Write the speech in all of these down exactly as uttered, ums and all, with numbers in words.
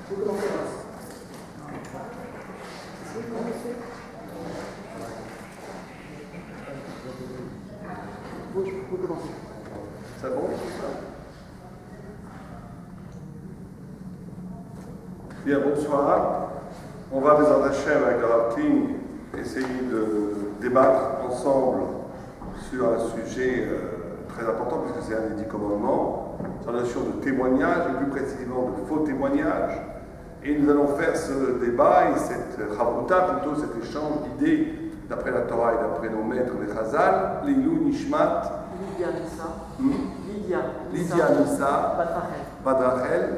C'est bon? Bien, bonsoir. On va, Bezrat Hashem, avec Rav King, essayer de débattre ensemble sur un sujet euh, très important, puisque c'est un des dix commandements, sur la notion de témoignage, et plus précisément de faux témoignage. Et nous allons faire ce débat et cette chavruta, plutôt cet échange d'idées d'après la Torah et d'après nos maîtres, les Chazal, Leilou Nishmat, Lydia Nissa, hmm? Lydia, Lydia Nissa, Badrachel. Badrachel.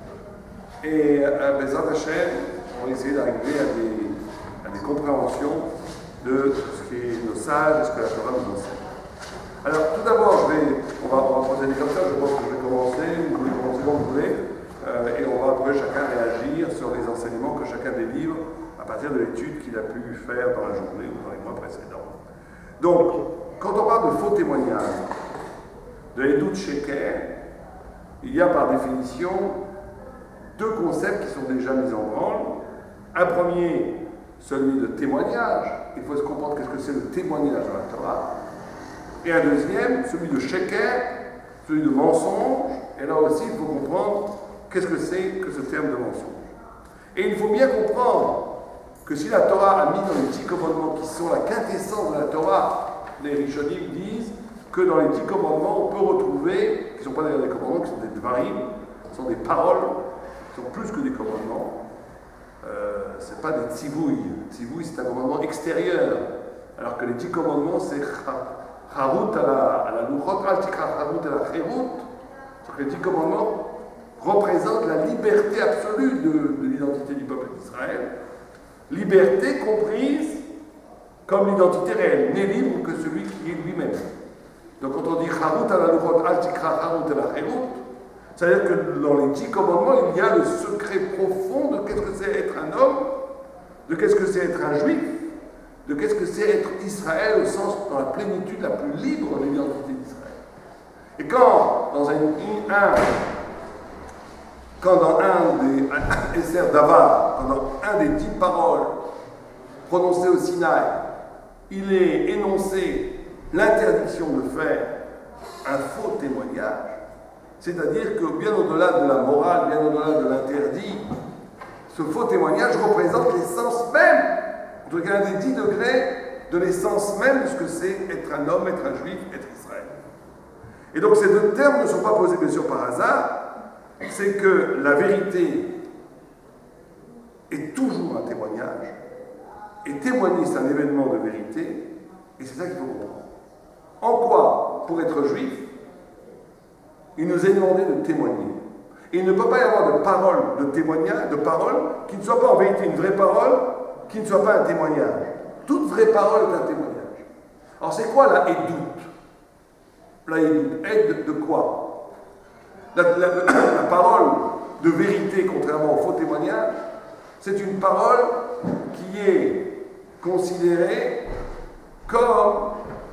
Et euh, Bezrat Hashem, on va essayer d'arriver à des, à des compréhensions de ce que nos sages et ce que la Torah nous enseigne. Alors, tout d'abord, je vais, on va, on va procéder comme ça, je pense que je vais commencer, vous pouvez commencer comme vous voulez, euh, et on va après chacun réagir sur les enseignements que chacun délivre à partir de l'étude qu'il a pu faire dans la journée ou dans les mois précédents. Donc, quand on parle de faux témoignages, de Edut Sheker, il y a par définition deux concepts qui sont déjà mis en branle. Un premier, celui de témoignage. Il faut se comprendre qu'est-ce que c'est le témoignage dans la Torah. Et un deuxième, celui de sheker, celui de mensonge. Et là aussi, il faut comprendre qu'est-ce que c'est que ce terme de mensonge. Et il faut bien comprendre que si la Torah a mis dans les dix commandements qui sont la quintessence de la Torah, les Rishonim disent que dans les dix commandements, on peut retrouver, qui ne sont pas d'ailleurs des commandements, qui sont des dvarim, qui sont des paroles, qui sont plus que des commandements. Euh, ce n'est pas des tzivouilles. Tzivouille, c'est un commandement extérieur, alors que les dix commandements, c'est charut à la luchot, al tikra charut à la chérut. Les dix commandements représentent la liberté absolue de, de l'identité du peuple d'Israël. Liberté comprise comme l'identité réelle, n'est libre que celui qui est lui-même. Donc quand on dit charut à la luchot, al tikra charut à la chérut, c'est-à-dire que dans les dix commandements, il y a le secret profond de qu'est-ce que c'est être un homme, de qu'est-ce que c'est être un juif, de qu'est-ce que c'est être Israël au sens, dans la plénitude la plus libre de l'identité d'Israël. Et quand, dans un, un, quand dans un des Esser d'Avar, quand dans un des dix paroles prononcées au Sinaï, il est énoncé l'interdiction de faire un faux témoignage, c'est-à-dire que bien au-delà de la morale, bien au-delà de l'interdit, ce faux témoignage représente l'essence même, en tout cas un des dix degrés de l'essence même de ce que c'est être un homme, être un juif, être Israël. Et donc ces deux termes ne sont pas posés bien sûr par hasard, c'est que la vérité est toujours un témoignage, et témoigner c'est un événement de vérité, et c'est ça qu'il faut comprendre. En quoi, pour être juif, il nous est demandé de témoigner. Et il ne peut pas y avoir de parole, de témoignage, de parole qui ne soit pas en vérité une vraie parole, qui ne soit pas un témoignage. Toute vraie parole est un témoignage. Alors c'est quoi la édoute? La édoute, aide de quoi? la, la, la, la parole de vérité, contrairement au faux témoignage, c'est une parole qui est considérée comme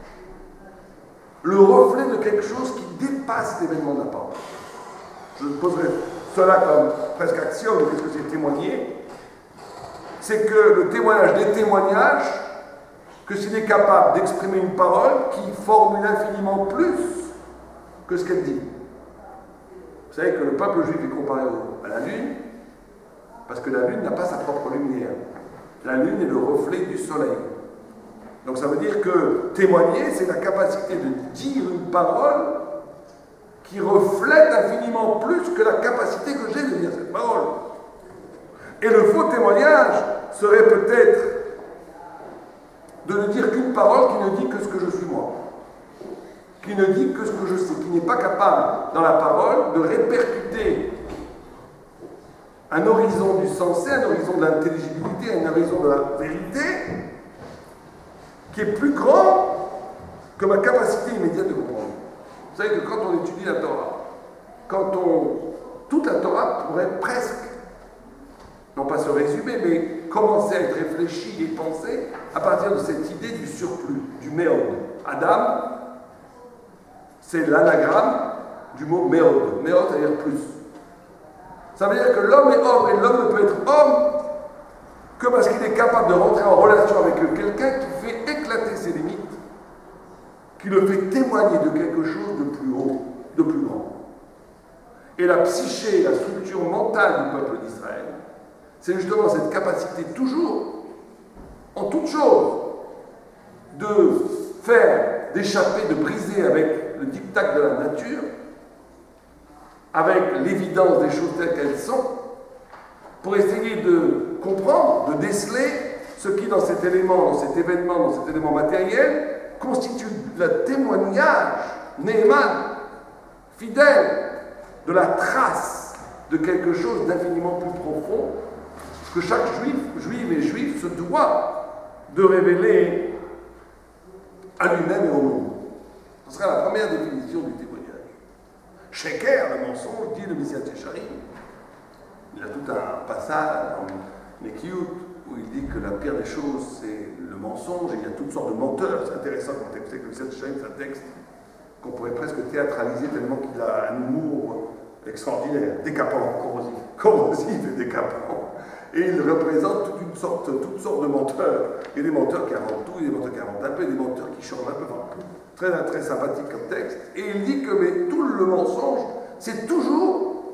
le reflet de quelque chose qui dépasse l'événement de la parole. Je poserai cela comme presque axiome, qu'est-ce que c'est témoigner? C'est que le témoignage des témoignages, que s'il est capable d'exprimer une parole qui formule infiniment plus que ce qu'elle dit. Vous savez que le peuple juif est comparé à la lune, parce que la lune n'a pas sa propre lumière. La lune est le reflet du soleil. Donc ça veut dire que témoigner, c'est la capacité de dire une parole qui reflète infiniment plus que la capacité que j'ai de dire cette parole. Et le faux témoignage serait peut-être de ne dire qu'une parole qui ne dit que ce que je suis moi, qui ne dit que ce que je sais, qui n'est pas capable dans la parole de répercuter un horizon du sensé, un horizon de l'intelligibilité, un horizon de la vérité, qui est plus grand que ma capacité immédiate de comprendre. Vous savez que quand on étudie la Torah, quand on... toute la Torah pourrait presque, non pas se résumer, mais commencer à être réfléchie et pensée à partir de cette idée du surplus, du méod. Adam, c'est l'anagramme du mot méod. Méod, c'est-à-dire plus. Ça veut dire que l'homme est homme, et l'homme ne peut être homme que parce qu'il est capable de rentrer en relation avec quelqu'un qui fait éclater ses limites, qui le fait témoigner de quelque chose de plus haut, de plus grand. Et la psyché, la structure mentale du peuple d'Israël, c'est justement cette capacité toujours, en toute chose, de faire, d'échapper, de briser avec le diktat de la nature, avec l'évidence des choses telles qu'elles sont, pour essayer de comprendre, de déceler ce qui, dans cet élément, dans cet événement, dans cet élément matériel, constitue le témoignage, Néhéman, fidèle, de la trace de quelque chose d'infiniment plus profond que chaque juif, juive et juif se doit de révéler à lui-même et au monde. Ce sera la première définition du témoignage. Sheker, le mensonge, dit le Messias Tchecharim. Il a tout un passage dans Nekiut où il dit que la pire des choses, c'est le mensonge, et il y a toutes sortes de menteurs. C'est intéressant comme texte, que le Messias Tchecharim, c'est un texte qu'on pourrait presque théâtraliser tellement qu'il a un humour extraordinaire, décapant, corrosif, corrosif et décapant. Et il représente toute une sorte, toutes sortes de menteurs. Il y a des menteurs qui inventent tout, il y a des menteurs qui inventent un peu, et des menteurs qui changent un peu. Enfin, très, très sympathique comme texte. Et il dit que mais, tout le mensonge, c'est toujours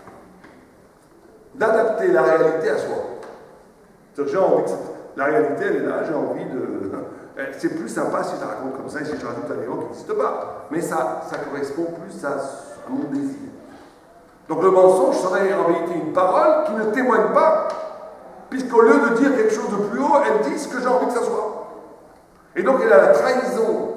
d'adapter la réalité à soi. C'est-à-dire j'ai envie que cette, la réalité, elle est là, j'ai envie de... C'est plus sympa si je la raconte comme ça et si je rajoute un élément qui n'existe pas. Mais ça, ça correspond plus à, à mon désir. Donc le mensonge serait en vérité une parole qui ne témoigne pas, puisqu'au lieu de dire quelque chose de plus haut, elle dit ce que j'ai envie que ça soit. Et donc elle a la trahison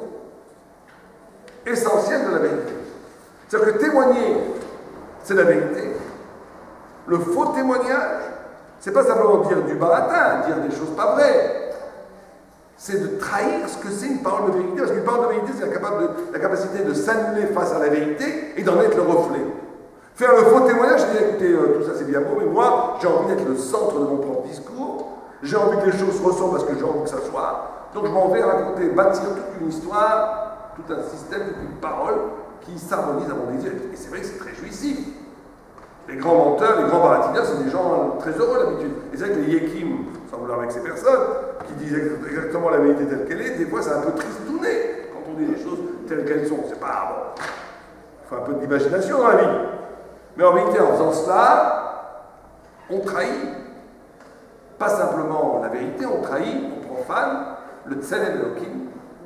essentielle de la vérité. C'est-à-dire que témoigner, c'est la vérité. Le faux témoignage, c'est pas simplement dire du baratin, dire des choses pas vraies. C'est de trahir ce que c'est une parole de vérité, parce qu'une parole de vérité, c'est la, la capacité de s'annuler face à la vérité et d'en être le reflet. Faire le faux témoignage, c'est dire, écoutez, euh, tout ça c'est bien beau, mais moi, j'ai envie d'être le centre de mon propre discours, j'ai envie que les choses ressemblent à ce que j'ai envie que ça soit, donc je m'en vais raconter, bâtir toute une histoire, tout un système, toute une parole qui s'harmonise à mon désir. Et c'est vrai que c'est très jouissif. Les grands menteurs, les grands baratineurs, c'est des gens très heureux d'habitude. Et c'est vrai que les yekim, sans vouloir avec ces personnes, qui disent exactement la vérité telle qu'elle est, des fois c'est un peu tristouné quand on dit les choses telles qu'elles sont. C'est pas bon. Il faut un peu d'imagination dans la vie. Mais en vérité, en faisant cela, on trahit pas simplement la vérité, on trahit, on profane le Tselem Elohim,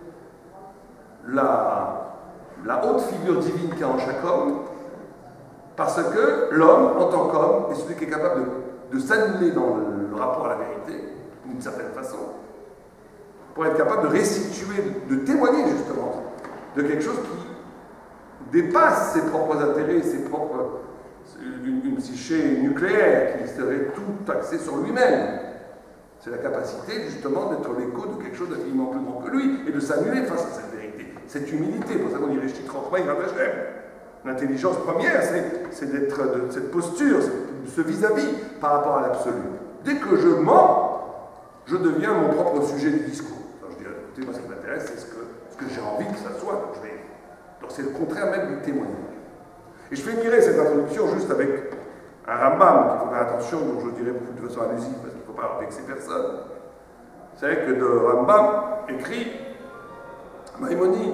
la, la haute figure divine qu'il y a en chaque homme, parce que l'homme, en tant qu'homme, est celui qui est capable de, de s'annuler dans le, le rapport à la vérité, d'une certaine façon, pour être capable de restituer, de témoigner justement de quelque chose qui dépasse ses propres intérêts, ses propres, une, une psyché nucléaire qui serait tout axé sur lui-même. C'est la capacité justement d'être l'écho de quelque chose d'infiniment plus grand que lui et de s'annuler face à cette vérité. Cette humilité, pour ça qu'on dirait Shtik Rochma Yirat Hashem. L'intelligence première, c'est d'être de cette posture, ce vis-à-vis par rapport à l'absolu. Dès que je mens, je deviens mon propre sujet de discours. Alors je dis, écoutez, moi ce qui m'intéresse, c'est ce que, ce que j'ai envie que ça soit. Donc je vais... donc c'est le contraire même du témoignage. Et je finirai cette introduction juste avec un Rambam, qu'il faut faire attention, donc je dirais de façon allusive, parce qu'il ne faut pas vexer personne. C'est vrai que de Rambam écrit, Maïmonide,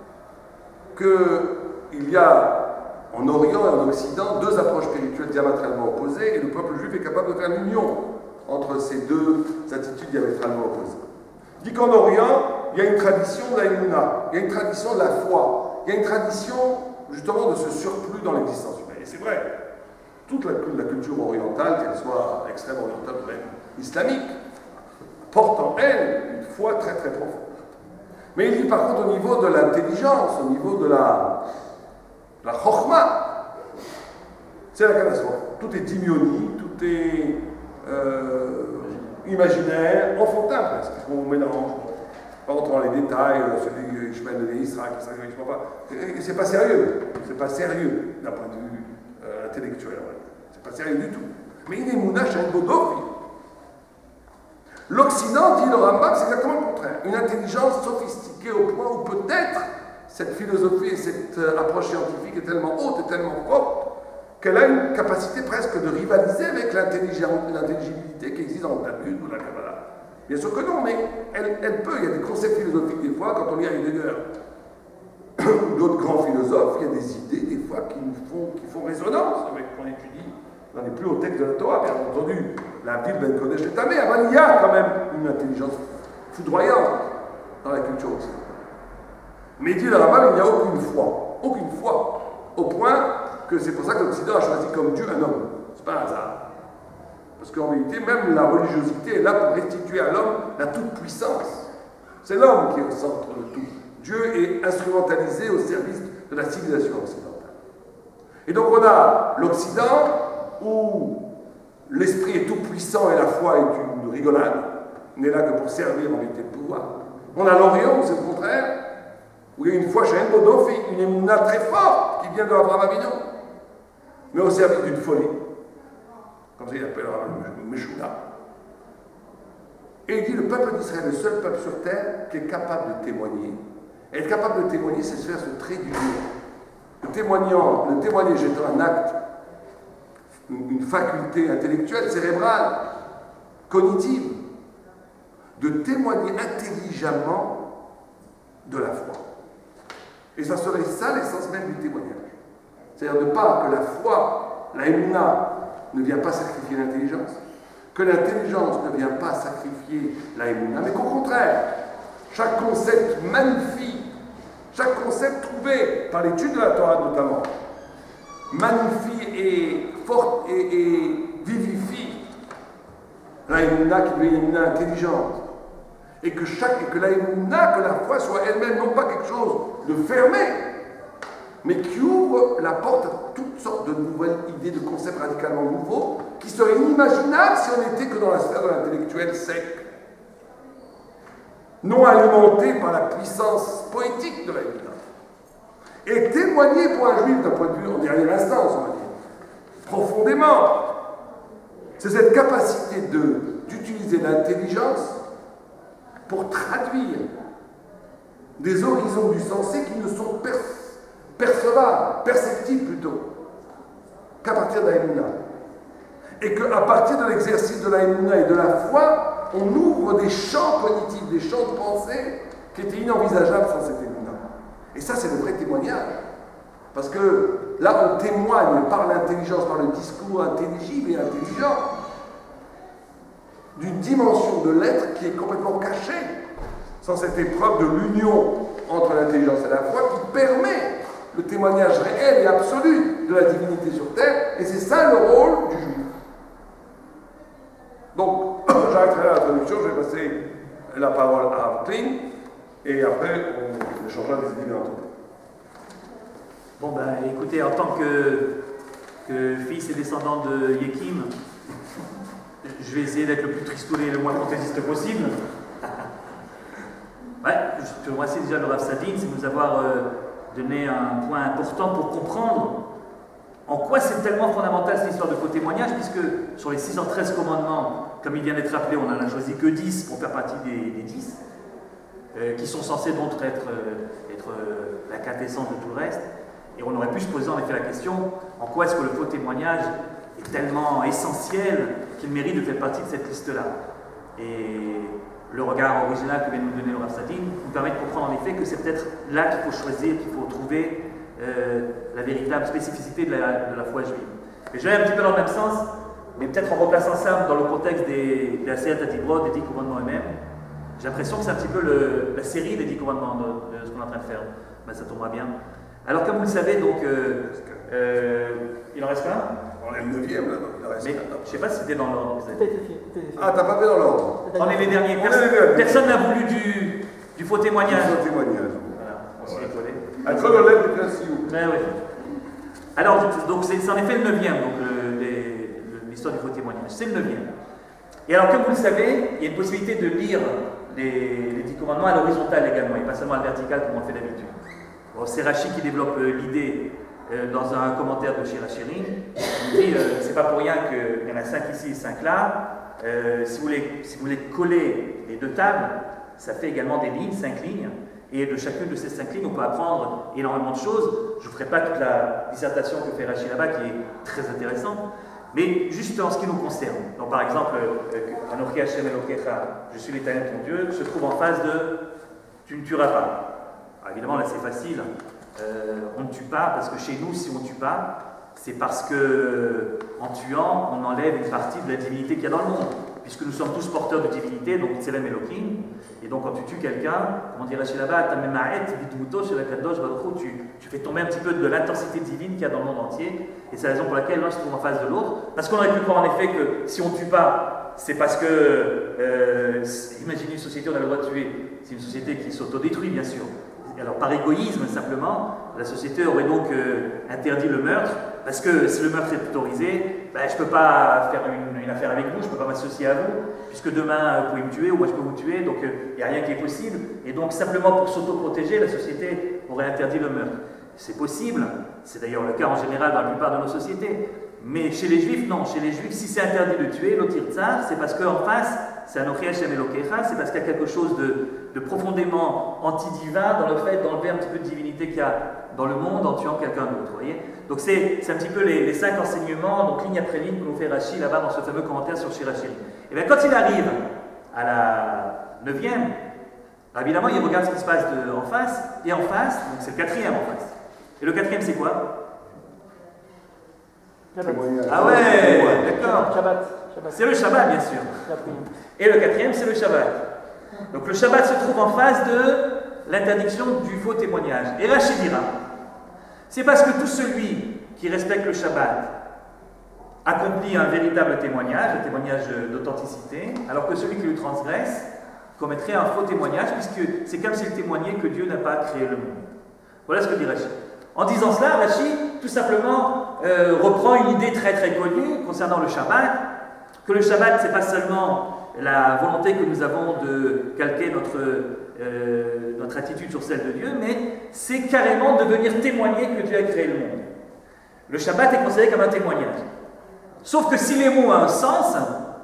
qu'il y a en Orient et en Occident deux approches spirituelles diamétralement opposées, et le peuple juif est capable de faire l'union entre ces deux attitudes diamétralement opposées. Il dit qu'en Orient, il y a une tradition de la Emouna, il y a une tradition de la foi, il y a une tradition justement de ce surplus dans l'existence humaine. Et c'est vrai, toute la, la culture orientale, qu'elle soit extrême orientale ou même islamique, porte en elle une foi très très profonde. Mais il dit par contre au niveau de l'intelligence, au niveau de la, la chokhma, c'est la catastrophe. Tout est dimionie, tout est euh, imaginaire, enfantin presque. On mélange, pas rentrer dans les détails, celui Ishmael de Israël, qui ne s'agit pas. C'est pas sérieux, c'est pas sérieux d'un point de vue euh, intellectuel. C'est pas sérieux du tout. Mais il est mounache à un bodofi. L'Occident, dit le Rambam, c'est exactement le contraire. Une intelligence sophistiquée au point où peut-être cette philosophie et cette approche scientifique est tellement haute et tellement forte qu'elle a une capacité presque de rivaliser avec l'intelligibilité qui existe dans le Talmud ou la Kabbalah. Bien sûr que non, mais elle, elle peut. Il y a des concepts philosophiques des fois, quand on lit Heidegger ou d'autres grands philosophes, il y a des idées des fois qui nous font, qui font résonance avec ce qu'on étudie dans les plus hauts textes de la Torah. Bien entendu, la Bible Ben Kodesh est Tamé, mais il y a quand même une intelligence foudroyante dans la culture occidentale. Mais dit le Rambam, il n'y a aucune foi, aucune foi, au point que c'est pour ça que l'Occident a choisi comme Dieu un homme. C'est pas un hasard. Parce qu'en réalité, même la religiosité est là pour restituer à l'homme la toute-puissance. C'est l'homme qui est au centre de tout. Dieu est instrumentalisé au service de la civilisation occidentale. Et donc on a l'Occident où l'esprit est tout-puissant et la foi est une rigolade. On n'est là que pour servir en réalité le pouvoir. On a l'Orient où c'est le contraire, où il y a une foi chez Enbodofi, une émouna très forte qui vient de Abraham Avinu, mais au service d'une folie. Comme ça il appelle le Meshouna. Et il dit le peuple d'Israël est le seul peuple sur terre qui est capable de témoigner. Et être capable de témoigner, c'est se faire ce trait d'union. Le témoignant, le témoignage étant un acte, une faculté intellectuelle, cérébrale, cognitive, de témoigner intelligemment de la foi. Et ça serait ça l'essence même du témoignage. C'est-à-dire de pas que la foi, la émouna, ne vient pas sacrifier l'intelligence, que l'intelligence ne vient pas sacrifier la émouna, mais qu'au contraire, chaque concept magnifie, chaque concept trouvé par l'étude de la Torah notamment, magnifie et, forte et, et vivifie la émouna qui devient une émouna intelligente. Et que, chaque, et que la émouna, que la foi soit elle-même non pas quelque chose de fermé, mais qui ouvre la porte à toutes sortes de nouvelles idées, de concepts radicalement nouveaux, qui seraient inimaginables si on n'était que dans la sphère de l'intellectuel sec, non alimenté par la puissance poétique de la émouna. Et témoigner pour un juif d'un point de vue en dernière instance, on va dire, profondément, c'est cette capacité d'utiliser l'intelligence pour traduire des horizons du sensé qui ne sont per percevables, perceptibles plutôt, qu'à partir de la émouna. Et qu'à partir de l'exercice de la émouna et de la foi, on ouvre des champs cognitifs, des champs de pensée qui étaient inenvisageables sans cette émouna. Et ça, c'est le vrai témoignage. Parce que là, on témoigne par l'intelligence, par le discours intelligible et intelligent, d'une dimension de l'être qui est complètement cachée, sans cette épreuve de l'union entre l'intelligence et la foi qui permet le témoignage réel et absolu de la divinité sur terre, et c'est ça le rôle du juif. Donc, j'arrêterai là l'introduction, je vais passer la parole à Kling, et après, on échangera des idées bien entendu. Bon, ben, écoutez, en tant que, que fils et descendant de Yekim, je vais essayer d'être le plus tristoulé et le moins fantaisiste possible. Ouais, je te remercie déjà le Rav Sadin, c'est nous avoir euh, donné un point important pour comprendre en quoi c'est tellement fondamental cette histoire de faux témoignage, puisque sur les six cent treize commandements, comme il vient d'être rappelé, on n'en a choisi que dix pour faire partie des, des dix, euh, qui sont censés donc être, euh, être euh, la quintessence de tout le reste. Et on aurait pu se poser en effet la question, en quoi est-ce que le faux témoignage est tellement essentiel qu'il mérite de faire partie de cette liste-là. Et le regard original que vient de nous donner le Rav Sadin nous permet de comprendre en effet que c'est peut-être là qu'il faut choisir, qu'il faut trouver euh, la véritable spécificité de la, de la foi juive. Et je vais un petit peu dans le même sens, mais peut-être en replaçant ça dans le contexte des, des Aseret HaDibrot, des dix commandements eux-mêmes. J'ai l'impression que c'est un petit peu le, la série des dix commandements de, de ce qu'on est en train de faire. Ben, ça tombera bien. Alors comme vous le savez, donc, euh, euh, il en reste un. On est le neuvième là, donc il en reste mais un. je ne sais pas si c'était dans l'ordre. Ah, t'as pas fait dans l'ordre. On est les derniers. On est les derniers. Personne n'a voulu du, du faux témoignage. Du faux témoignage. Voilà, on s'y est collé. Un chronologue du classique. Ben oui. Alors, donc c'est en effet le neuvième, donc l'histoire du faux témoignage. C'est le neuvième. Et alors, comme vous le savez, il y a une possibilité de lire les, les dix commandements à l'horizontale également, et pas seulement à la verticale comme on le fait d'habitude. Bon, c'est Rashi qui développe euh, l'idée euh, dans un commentaire de Shirachirim. Il dit euh, c'est pas pour rien qu'il y en a cinq ici et cinq là. Euh, si, vous voulez, si vous voulez coller les deux tables, ça fait également des lignes, cinq lignes. Et de chacune de ces cinq lignes, on peut apprendre énormément de choses. Je ne ferai pas toute la dissertation que fait Rashi là-bas, qui est très intéressante, mais juste en ce qui nous concerne. Donc par exemple, Anochi Hashem Elokecha, je suis l'Éternel ton Dieu, se trouve en face de tu ne tueras pas. Alors, évidemment, là c'est facile, euh, on ne tue pas, parce que chez nous, si on ne tue pas, c'est parce que en tuant, on enlève une partie de la divinité qu'il y a dans le monde. Puisque nous sommes tous porteurs de divinité, donc Tselem Elohim, et donc quand tu tues quelqu'un, comment dirait chez là-bas, tu, tu fais tomber un petit peu de l'intensité divine qu'il y a dans le monde entier, et c'est la raison pour laquelle l'un se trouve en face de l'autre, parce qu'on aurait pu croire en effet que si on ne tue pas, c'est parce que, euh, imaginez une société, on a le droit de tuer, c'est une société qui s'autodétruit bien sûr. Alors par égoïsme simplement, la société aurait donc euh, interdit le meurtre, parce que si le meurtre est autorisé, ben, je ne peux pas faire une, une affaire avec vous, je ne peux pas m'associer à vous, puisque demain vous pouvez me tuer ou moi je peux vous tuer, donc il euh, n'y a rien qui est possible. Et donc simplement pour s'auto-protéger, la société aurait interdit le meurtre. C'est possible, c'est d'ailleurs le cas en général dans la plupart de nos sociétés. Mais chez les Juifs, non. Chez les Juifs, si c'est interdit de tuer, l'Otir Tsar, c'est parce qu'en face, c'est Anochi Hashem Elokecha, c'est parce qu'il y a quelque chose de, de profondément anti-divin dans le fait d'enlever un petit peu de divinité qu'il y a dans le monde en tuant quelqu'un d'autre. Voyez, donc c'est un petit peu les, les cinq enseignements, donc ligne après ligne, que nous fait Rashi là-bas dans ce fameux commentaire sur Shirachiri. Et bien quand il arrive à la neuvième, évidemment il regarde ce qui se passe de, en face, et en face, donc c'est le quatrième en face. Et le quatrième c'est quoi? Ah ouais, d'accord. C'est le Shabbat, bien sûr. Et le quatrième, c'est le Shabbat. Donc le Shabbat se trouve en face de l'interdiction du faux témoignage. Et Rashi dira, c'est parce que tout celui qui respecte le Shabbat accomplit un véritable témoignage, un témoignage d'authenticité, alors que celui qui le transgresse commettrait un faux témoignage, puisque c'est comme s'il témoignait que Dieu n'a pas créé le monde. Voilà ce que dit Rashi. En disant cela, Rashi, tout simplement, euh, reprend une idée très très connue concernant le Shabbat, que le Shabbat, c'est pas seulement la volonté que nous avons de calquer notre, euh, notre attitude sur celle de Dieu, mais c'est carrément de venir témoigner que Dieu a créé le monde. Le Shabbat est considéré comme un témoignage. Sauf que si les mots ont un sens,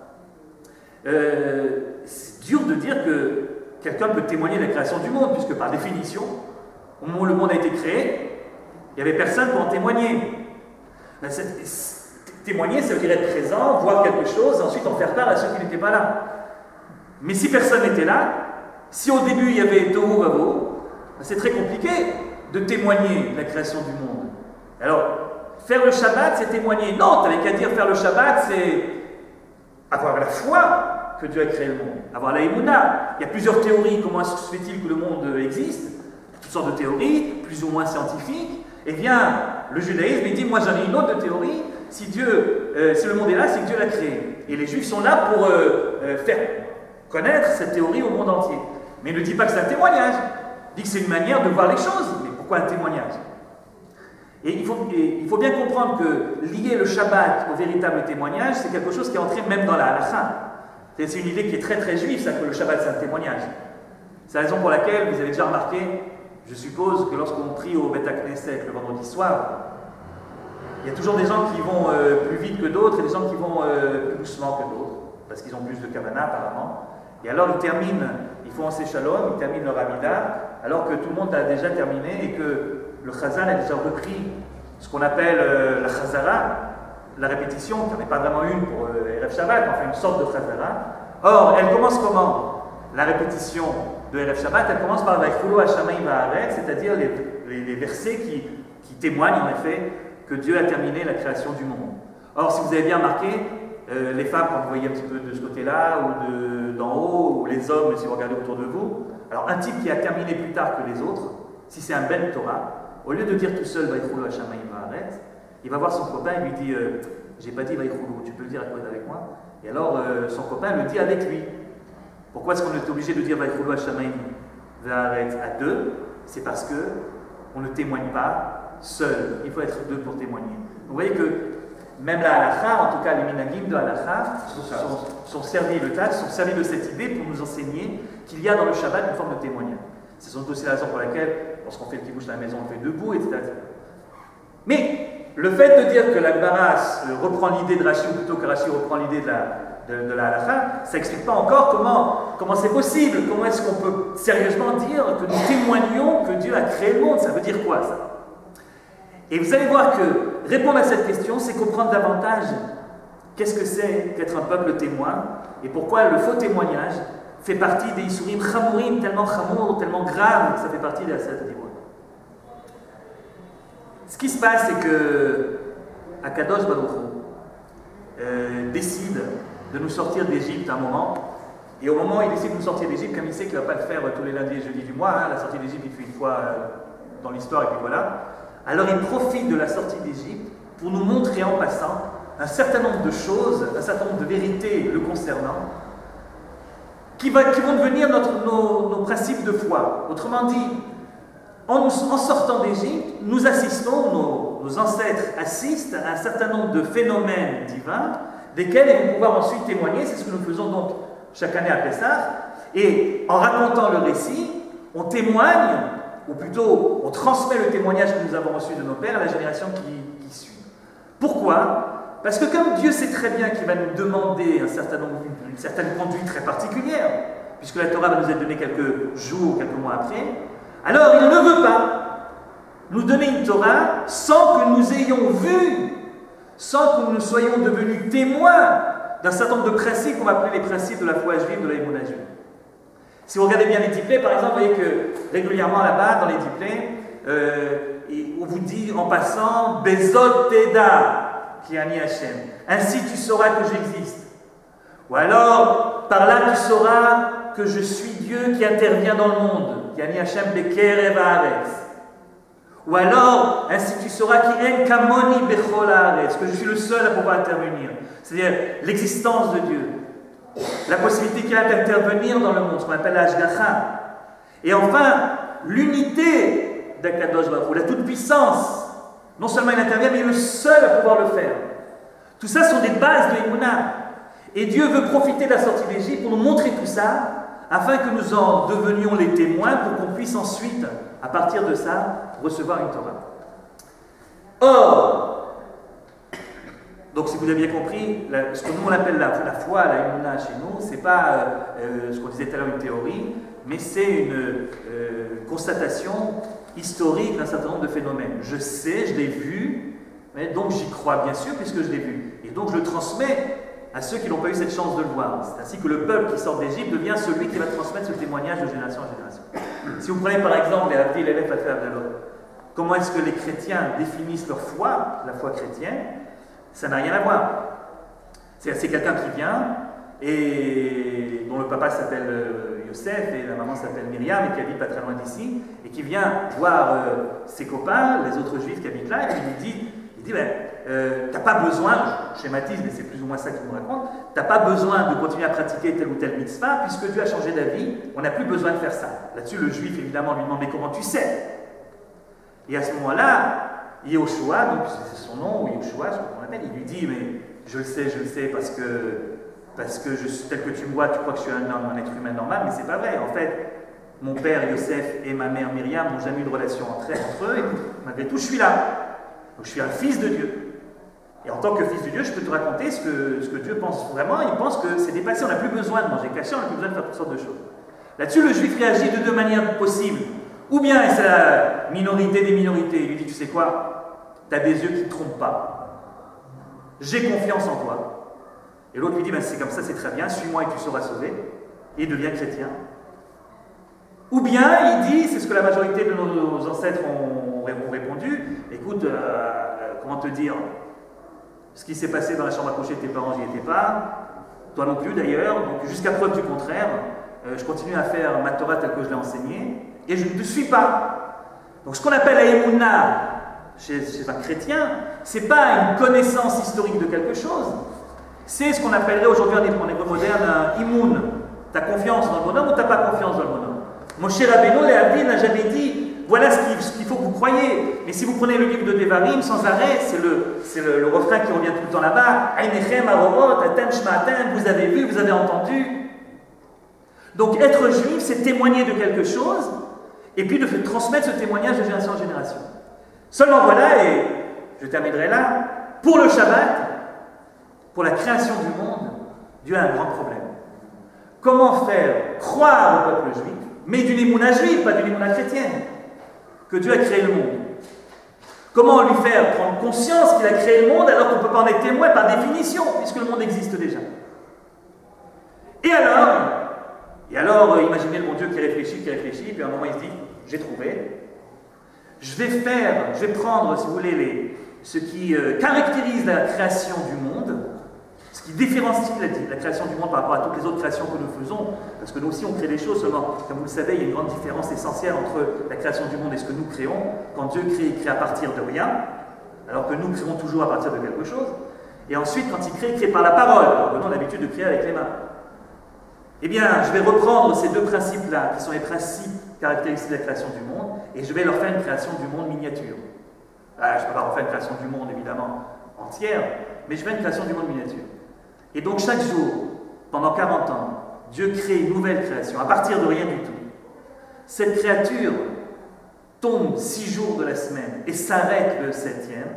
euh, c'est dur de dire que quelqu'un peut témoigner de la création du monde, puisque par définition, au moment où le monde a été créé, il n'y avait personne pour en témoigner. Ben, témoigner, ça veut dire être présent, voir quelque chose, ensuite en faire part à ceux qui n'étaient pas là. Mais si personne n'était là, si au début il y avait Tohu Vavo, ben, c'est très compliqué de témoigner de la création du monde. Alors, faire le Shabbat, c'est témoigner. Non, tu n'avais qu'à dire faire le Shabbat, c'est avoir la foi que Dieu a créé le monde, avoir la Emouna. Il y a plusieurs théories, comment se fait-il que le monde existe? Toutes sortes de théories, plus ou moins scientifiques. Eh bien, le judaïsme, il dit, moi j'en ai une autre théorie, si Dieu, euh, si le monde est là, c'est que Dieu l'a créé. Et les Juifs sont là pour euh, euh, faire connaître cette théorie au monde entier. Mais il ne dit pas que c'est un témoignage, il dit que c'est une manière de voir les choses. Mais pourquoi un témoignage? Et il faut, et il faut bien comprendre que lier le Shabbat au véritable témoignage, c'est quelque chose qui est entré même dans la halakha. C'est une idée qui est très très juive, ça, que le Shabbat c'est un témoignage. C'est la raison pour laquelle, vous avez déjà remarqué, je suppose que lorsqu'on prie au Beth Knesset le vendredi soir, il y a toujours des gens qui vont euh, plus vite que d'autres et des gens qui vont euh, plus doucement que d'autres, parce qu'ils ont plus de kavana apparemment. Et alors ils terminent, ils font un shalom, ils terminent leur amida, alors que tout le monde a déjà terminé et que le chazan a déjà repris ce qu'on appelle euh, la chazara, la répétition, qui n'en est pas vraiment une pour euh, Erev Shabbat, enfin une sorte de chazara. Or, elle commence comment? La répétition de Erev Shabbat, elle commence par Vaychulu Hashamayim Va'aretz, c'est-à-dire les, les, les versets qui, qui témoignent en effet que Dieu a terminé la création du monde. Or, si vous avez bien remarqué, euh, les femmes, quand vous voyez un petit peu de ce côté-là, ou d'en haut, ou les hommes, si vous regardez autour de vous, alors un type qui a terminé plus tard que les autres, si c'est un Ben Torah, au lieu de dire tout seul Vaychulu Hashamayim Va'aretz, il va voir son copain et lui dit euh, j'ai pas dit Vaychulu, tu peux le dire avec moi? Et alors euh, son copain le dit avec lui. Pourquoi est-ce qu'on est obligé de dire Vaychulu Hashamayim Va'aretz à deux? C'est parce que on ne témoigne pas seul. Il faut être deux pour témoigner. Donc, vous voyez que même la halakha, en tout cas les minagim de halakha, sont, sont servis, le tas, sont servis de cette idée pour nous enseigner qu'il y a dans le Shabbat une forme de témoignage. C'est sans doute aussi la raison pour laquelle, lorsqu'on fait le kibbush à la maison, on le fait debout, et cetera. Mais le fait de dire que la Gemara reprend l'idée de Rashi, ou plutôt que Rashi reprend l'idée de la de, de la halakha, ça n'explique pas encore comment comment c'est possible, comment est-ce qu'on peut sérieusement dire que nous témoignons que Dieu a créé le monde. Ça veut dire quoi ça? Et vous allez voir que répondre à cette question, c'est comprendre davantage qu'est-ce que c'est qu'être un peuple témoin et pourquoi le faux témoignage fait partie des Isurim Chamourim, tellement chamour, tellement grave que ça fait partie de la Siyata Dibur. Ce qui se passe, c'est que Akadosh Baruch Hu euh, décide de nous sortir d'Égypte à un moment, et au moment où il décide de nous sortir d'Égypte, comme il sait qu'il ne va pas le faire tous les lundis et jeudis du mois, hein, la sortie d'Égypte il fait une fois euh, dans l'histoire et puis voilà, alors il profite de la sortie d'Égypte pour nous montrer en passant un certain nombre de choses, un certain nombre de vérités le concernant, qui, va, qui vont devenir notre, nos, nos principes de foi. Autrement dit, en, nous, en sortant d'Égypte, nous assistons, nos, nos ancêtres assistent à un certain nombre de phénomènes divins, desquels ils vont pouvoir ensuite témoigner. C'est ce que nous faisons donc chaque année à Pessah. Et en racontant le récit, on témoigne, ou plutôt on transmet le témoignage que nous avons reçu de nos pères à la génération qui, qui suit. Pourquoi ? Parce que comme Dieu sait très bien qu'il va nous demander un certain nombre, une certaine conduite très particulière, puisque la Torah va nous être donnée quelques jours, quelques mois après, alors il ne veut pas nous donner une Torah sans que nous ayons vu, sans que nous soyons devenus témoins d'un certain nombre de principes qu'on va appeler les principes de la foi juive, de la émouna juive. Si vous regardez bien les diplés, par exemple, vous voyez que régulièrement là-bas, dans les diplés, euh, on vous dit en passant « Bezot Teda » qui est Ani Hashem. Ainsi tu sauras que j'existe. Ou alors, par là tu sauras que je suis Dieu qui intervient dans le monde. Qui Ani Hashem Bekerev Haaretz. Ou alors, ainsi tu sauras qui en Kamoni Bechol Haaretz, que je suis le seul à pouvoir intervenir. C'est-à-dire l'existence de Dieu. La possibilité qu'il a d'intervenir dans le monde, ce qu'on appelle l'Ashgacha. Et enfin, l'unité d'Akadosh Baruch Hu, la toute-puissance. Non seulement il intervient, mais il est le seul à pouvoir le faire. Tout ça sont des bases de l'Emouna. Et Dieu veut profiter de la sortie d'Égypte pour nous montrer tout ça, afin que nous en devenions les témoins, pour qu'on puisse ensuite, à partir de ça, recevoir une Torah. Or, donc si vous avez bien compris, la, ce que nous on appelle la, la foi, la Emouna chez nous, c'est pas euh, ce qu'on disait tout à l'heure une théorie, mais c'est une euh, constatation historique d'un certain nombre de phénomènes. Je sais, je l'ai vu, donc j'y crois bien sûr puisque je l'ai vu. Et donc je le transmets à ceux qui n'ont pas eu cette chance de le voir. C'est ainsi que le peuple qui sort d'Égypte devient celui qui va transmettre ce témoignage de génération en génération. Si vous prenez par exemple les Avdi, l'élève à faire de l'autre, comment est-ce que les chrétiens définissent leur foi, la foi chrétienne, ça n'a rien à voir. C'est, c'est quelqu'un qui vient et dont le papa s'appelle Yosef et la maman s'appelle Myriam et qui habite pas très loin d'ici et qui vient voir euh, ses copains, les autres juifs qui habitent là, et il lui dit, il dit ben, euh, t'as pas besoin, je schématise mais c'est plus ou moins ça qu'il nous raconte, t'as pas besoin de continuer à pratiquer tel ou tel mitzvah puisque Dieu a changé d'avis, on n'a plus besoin de faire ça. Là-dessus le juif évidemment lui demande mais comment tu sais? Et à ce moment-là, Yehoshua, donc c'est son nom, ou Yehoshua, je sais pas comment on l'appelle, il lui dit mais je le sais, je le sais parce que parce que je suis tel que tu me vois, tu crois que je suis un homme, un être humain normal, mais c'est pas vrai. En fait, mon père Yosef et ma mère Myriam n'ont jamais eu de relation entre, entre eux, et malgré tout, je suis là. Donc je suis un fils de Dieu. Et en tant que fils de Dieu, je peux te raconter ce que, ce que Dieu pense vraiment. Il pense que c'est dépassé, on n'a plus besoin de manger caché, on n'a plus besoin de faire toutes sortes de choses. Là-dessus, le juif réagit de deux manières possibles. Ou bien, et c'est la minorité des minorités, il lui dit, tu sais quoi, tu as des yeux qui ne te trompent pas. J'ai confiance en toi. Et l'autre lui dit, ben c'est comme ça, c'est très bien, suis-moi et tu seras sauvé. Et il devient chrétien. Ou bien, il dit, c'est ce que la majorité de nos ancêtres ont, ont répondu, écoute, euh, comment te dire, ce qui s'est passé dans la chambre à coucher de tes parents, j'y étais pas, toi non plus d'ailleurs, donc jusqu'à preuve du contraire, euh, je continue à faire ma Torah telle que je l'ai enseignée, et je ne te suis pas. Donc ce qu'on appelle la Emouna chez, chez un chrétien, c'est pas une connaissance historique de quelque chose, c'est ce qu'on appellerait aujourd'hui en hébreu moderne un imoun. Tu as confiance dans le bonhomme ou tu n'as pas confiance dans le bonhomme? Moshe Rabbeinu, les Avdi, n'a jamais dit voilà ce qu'il, ce qu'il faut que vous croyez. Mais si vous prenez le livre de Devarim, sans arrêt, c'est le, c'est le, le refrain qui revient tout le temps là-bas. Einechem, Arorot, Atem, Shmaatem, vous avez vu, vous avez entendu. Donc être juif, c'est témoigner de quelque chose et puis de transmettre ce témoignage de génération en génération. Seulement voilà, et je terminerai là, pour le Shabbat, pour la création du monde, Dieu a un grand problème. Comment faire croire au peuple juif, mais d'une émouna juive, pas d'une émouna chrétienne, que Dieu a créé le monde? Comment lui faire prendre conscience qu'il a créé le monde alors qu'on ne peut pas en être témoin par définition, puisque le monde existe déjà? Et alors, et alors, euh, imaginez le bon Dieu qui réfléchit, qui réfléchit, puis à un moment il se dit, j'ai trouvé, je vais faire, je vais prendre, si vous voulez, les, ce qui euh, caractérise la création du monde, ce qui différencie la, la création du monde par rapport à toutes les autres créations que nous faisons, parce que nous aussi on crée des choses, seulement, comme vous le savez, il y a une grande différence essentielle entre la création du monde et ce que nous créons. Quand Dieu crée, il crée à partir de rien, alors que nous créons toujours à partir de quelque chose. Et ensuite, quand il crée, il crée par la parole, alors que nous on a l'habitude de créer avec les mains. Eh bien, je vais reprendre ces deux principes-là, qui sont les principes caractéristiques de la création du monde, et je vais leur faire une création du monde miniature. Ah, je ne peux pas refaire une création du monde, évidemment, entière, mais je fais une création du monde miniature. Et donc, chaque jour, pendant quarante ans, Dieu crée une nouvelle création, à partir de rien du tout. Cette créature tombe six jours de la semaine et s'arrête le septième,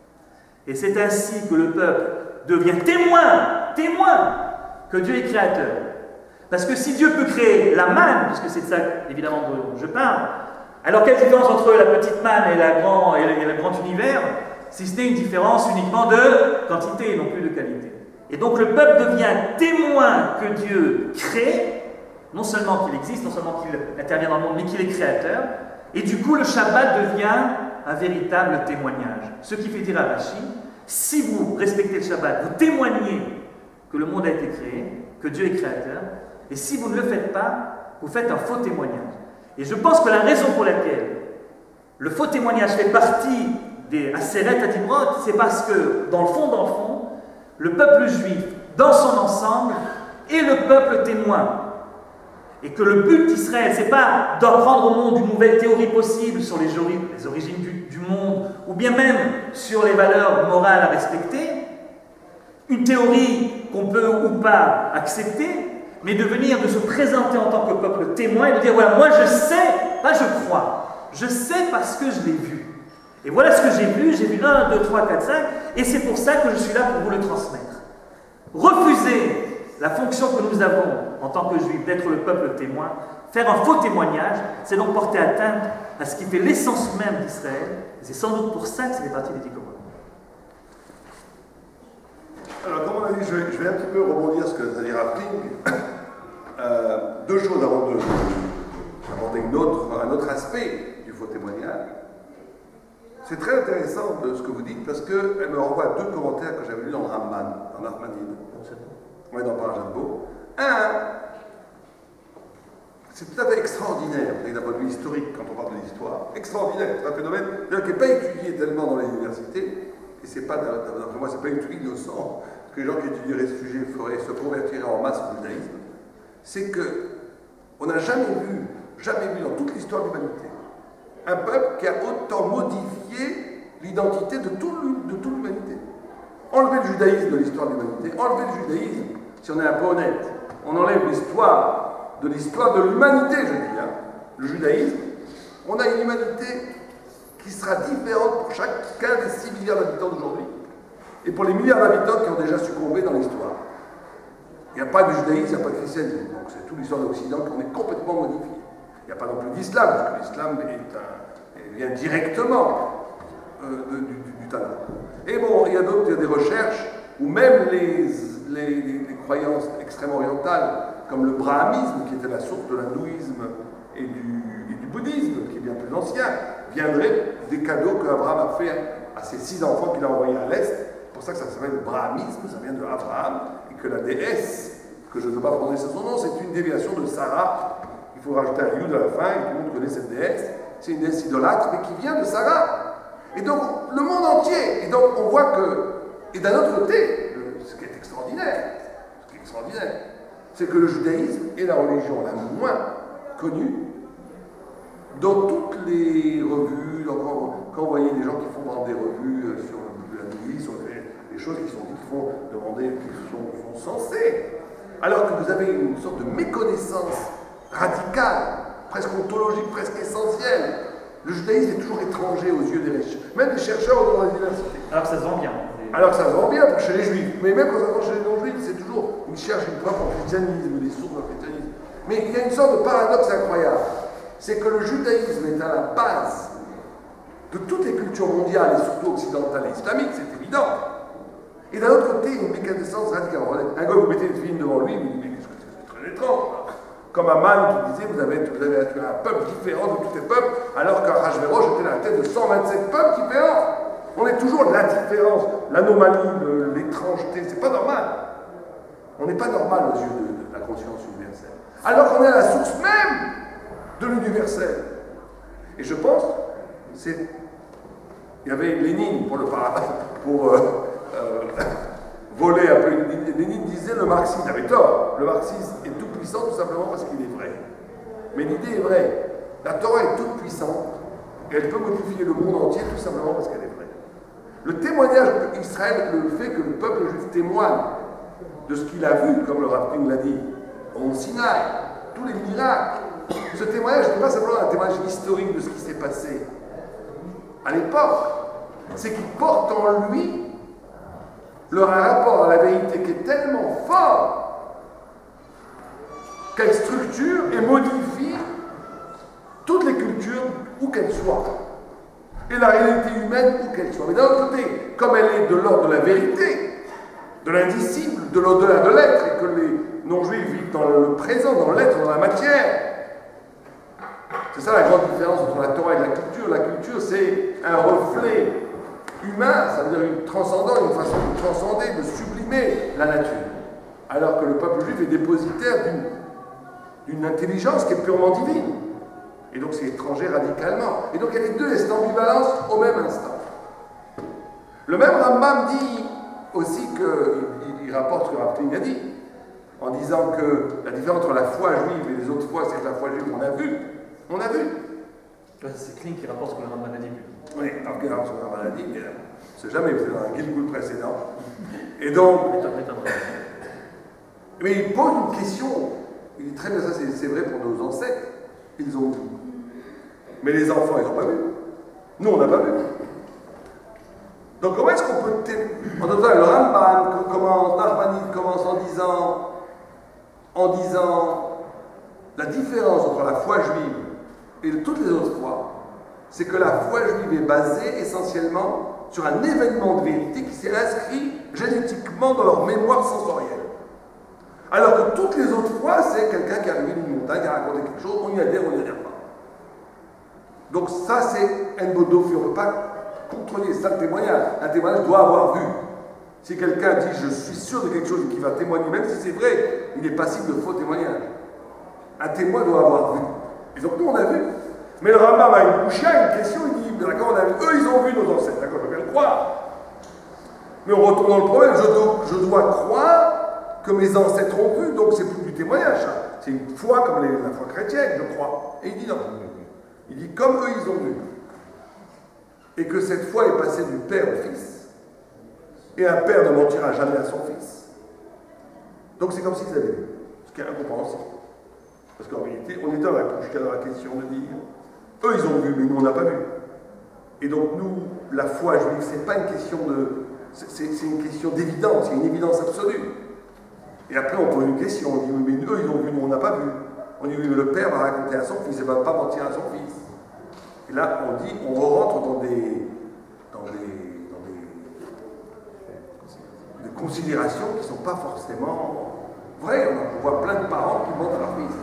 et c'est ainsi que le peuple devient témoin, témoin que Dieu est créateur. Parce que si Dieu peut créer la manne, puisque c'est de ça évidemment dont je parle, alors quelle différence entre la petite manne et, la grand, et, le, et le grand univers, si ce n'est une différence uniquement de quantité et non plus de qualité. Et donc le peuple devient témoin que Dieu crée, non seulement qu'il existe, non seulement qu'il intervient dans le monde, mais qu'il est créateur, et du coup le Shabbat devient un véritable témoignage. Ce qui fait dire à Rashi, si vous respectez le Shabbat, vous témoignez que le monde a été créé, que Dieu est créateur, et si vous ne le faites pas, vous faites un faux témoignage. Et je pense que la raison pour laquelle le faux témoignage fait partie des Aseret Adibrot, c'est parce que, dans le fond, dans le fond, le peuple juif, dans son ensemble, est le peuple témoin. Et que le but d'Israël, ce n'est pas d'apprendre au monde une nouvelle théorie possible sur les, les origines du, du monde, ou bien même sur les valeurs morales à respecter, une théorie qu'on peut ou pas accepter, mais de venir, de se présenter en tant que peuple témoin et de dire, voilà, moi je sais, pas je crois, je sais parce que je l'ai vu. Et voilà ce que j'ai vu, j'ai vu un, deux, trois, quatre, cinq, et c'est pour ça que je suis là pour vous le transmettre. Refuser la fonction que nous avons en tant que juifs d'être le peuple témoin, faire un faux témoignage, c'est donc porter atteinte à ce qui fait l'essence même d'Israël, et c'est sans doute pour ça que c'est des parties des dix commandements. Alors, comme on a dit, je vais, je vais un petit peu rebondir sur ce que ça dira Pling. Euh, deux choses avant de aborder une autre, un autre aspect du faux témoignage. C'est très intéressant de ce que vous dites parce qu'elle me renvoie à deux commentaires que j'avais lus dans Ramban, dans Nachmanide. Oui, dans Parajatbo. Un, c'est tout à fait extraordinaire, d'un point de vue historique, quand on parle de l'histoire. Extraordinaire, c'est un phénomène qui n'est pas étudié tellement dans les universités. Et c'est pas, d'après moi, c'est pas du tout innocent que les gens qui étudieraient ce sujet feraient, se convertiraient en masse au judaïsme. C'est que on n'a jamais vu, jamais vu dans toute l'histoire de l'humanité, un peuple qui a autant modifié l'identité de toute l'humanité. Enlever le judaïsme de l'histoire de l'humanité, enlever le judaïsme, si on est un peu honnête, on enlève l'histoire de l'histoire de l'humanité, je dis, hein, le judaïsme, on a une humanité qui sera différente pour chacun des six milliards d'habitants d'aujourd'hui et pour les milliards d'habitants qui ont déjà succombé dans l'histoire. Il n'y a pas de judaïsme, il n'y a pas de christianisme. Donc c'est toute l'histoire de l'Occident qu'on est complètement modifié. Il n'y a pas non plus d'islam, parce que l'islam vient directement euh, de, du, du, du Tanakh. Et bon, il y a d'autres, il y a des recherches où même les, les, les, les croyances extrêmement orientales, comme le brahmisme, qui était la source de l'hindouisme et du, et du bouddhisme, qui est bien plus ancien, viendraient des cadeaux qu'Abraham a fait à ses six enfants qu'il a envoyés à l'Est. C'est pour ça que ça s'appelle le brahmisme, ça vient de Abraham, et que la déesse, que je ne veux pas prononcer son nom, c'est une déviation de Sarah. Il faut rajouter un yud à la fin, et tout le monde connaît cette déesse. C'est une déesse idolâtre, mais qui vient de Sarah. Et donc, le monde entier. Et donc, on voit que, et d'un autre côté, le, ce qui est extraordinaire, ce qui est extraordinaire, c'est que le judaïsme est la religion la moins connue dans toutes les revues. Donc, quand, quand vous voyez des gens qui font vendre des revues sur la Bible, sur des choses qui sont dites, qui font demander, qui sont, sont censées, alors que vous avez une sorte de méconnaissance radicale, presque ontologique, presque essentielle. Le judaïsme est toujours étranger aux yeux des riches, même des chercheurs dans les universités. Alors que ça se vend bien. Alors que ça se vend bien chez les juifs, mais même quand ça se vend chez les non-juifs, c'est toujours, ils cherchent une preuve en christianisme, des sources dans le christianisme. Mais il y a une sorte de paradoxe incroyable, c'est que le judaïsme est à la base de toutes les cultures mondiales, et surtout occidentales et islamiques, c'est évident. Et d'un autre côté, une méconnaissance radicale. Un gars, vous mettez une fille devant lui, vous dites, mais qu'est-ce que c'est? C'est très étrange. Comme Aman qui disait, vous avez, vous avez un peuple différent de tous les peuples, alors qu'Ahasverosh était la tête de cent vingt-sept peuples différents. On est toujours la différence, l'anomalie, l'étrangeté, c'est pas normal. On n'est pas normal aux yeux de, de la conscience universelle. Alors qu'on est à la source même de l'universel. Et je pense, c'est... Il y avait Lénine pour le pour euh, euh, voler un peu. Lénine disait le marxisme, il avait tort. Le marxisme est tout puissant tout simplement parce qu'il est vrai. Mais l'idée est vraie. La Torah est toute puissante et elle peut modifier le monde entier tout simplement parce qu'elle est vraie. Le témoignage d'Israël, le fait que le peuple juif témoigne de ce qu'il a vu, comme le Rav Ping l'a dit, au Sinaï, tous les miracles. Ce témoignage n'est pas simplement un témoignage historique de ce qui s'est passé à l'époque, c'est qu'il porte en lui le rapport à la vérité qui est tellement fort qu'elle structure et modifie toutes les cultures où qu'elles soient et la réalité humaine où qu'elle soit. Mais d'un autre côté, comme elle est de l'ordre de la vérité, de l'indicible, de l'au-delà de l'être, et que les non-juifs vivent dans le présent, dans l'être, dans la matière, c'est ça la grande différence entre la Torah et la culture. La culture, c'est un reflet humain, ça veut dire une transcendance, une façon de transcender, de sublimer la nature. Alors que le peuple juif est dépositaire d'une intelligence qui est purement divine. Et donc c'est étranger radicalement. Et donc il y a les deux, cette ambivalence au même instant. Le même Rambam dit aussi qu'il il rapporte ce que Rav Ping a dit, en disant que la différence entre la foi juive et les autres foi, c'est que la foi juive, on a vu. On a vu. C'est Kling qui rapporte ce que le Rambam a dit. Oui, alors que ce que le Rambam a dit, mais c'est jamais, vous êtes dans un Gilgul précédent. Et donc. Mais il pose une question. Il dit très bien, ça c'est vrai pour nos ancêtres. Ils ont vu. Mais les enfants, ils n'ont pas vu. Nous, on n'a pas vu. Donc comment est-ce qu'on peut... En tout cas, le Rambam commence, Nachmanides commence en disant, en disant la différence entre la foi juive et toutes les autres foi, c'est que la foi juive est basée essentiellement sur un événement de vérité qui s'est inscrit génétiquement dans leur mémoire sensorielle. Alors que toutes les autres fois, c'est quelqu'un qui a arrivé d'une montagne, qui a raconté quelque chose, on y adhère, on n'y adhère pas. Donc ça, c'est un bodofi, on ne peut pas contrôler ça, le témoignage. Un témoignage doit avoir vu. Si quelqu'un dit « je suis sûr de quelque chose » et qu'il va témoigner, même si c'est vrai, il est passible de faux témoignage. Un témoin doit avoir vu. Et donc nous, on a vu. Mais le Rambam a une bouchia, une question, il dit « d'accord, on a vu, eux, ils ont vu nos ancêtres, d'accord, je peux bien le croire. » Mais on retourne dans le problème, je dois, je dois croire que mes ancêtres ont vu, donc c'est plus du témoignage, ça. C'est une foi comme les, la foi chrétienne, je crois. Et il dit non. Il dit comme eux, ils ont vu. Et que cette foi est passée du père au fils. Et un père ne mentira jamais à son fils. Donc c'est comme s'ils avaient vu. Ce qui est incompréhensible. Parce qu'en réalité, on est dans la, dans la question de dire eux, ils ont vu, mais nous, on n'a pas vu. Et donc nous, la foi juive, c'est pas une question de... C'est une question d'évidence, c'est une évidence absolue. Et après, on pose une question, on dit, mais eux, ils ont vu, nous, on n'a pas vu. On dit, oui, mais le père va raconter à son fils, il ne va pas mentir à son fils. Et là, on dit, on rentre dans des, dans des, dans des, des considérations qui ne sont pas forcément vraies. On voit plein de parents qui mentent à leur fils.